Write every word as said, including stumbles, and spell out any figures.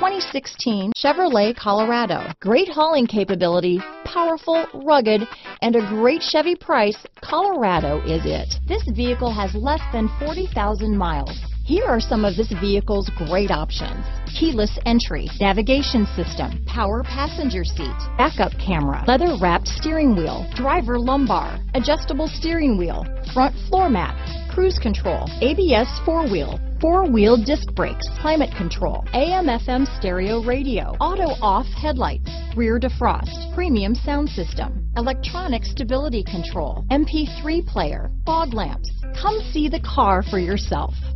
twenty sixteen Chevrolet Colorado. Great hauling capability, powerful, rugged, and a great Chevy price, Colorado is it. This vehicle has less than forty thousand miles. Here are some of this vehicle's great options: keyless entry, navigation system, power passenger seat, backup camera, leather-wrapped steering wheel, driver lumbar, adjustable steering wheel, front floor mats, cruise control, A B S four-wheel, four-wheel disc brakes, climate control, A M F M stereo radio, auto-off headlights, rear defrost, premium sound system, electronic stability control, M P three player, fog lamps. Come see the car for yourself.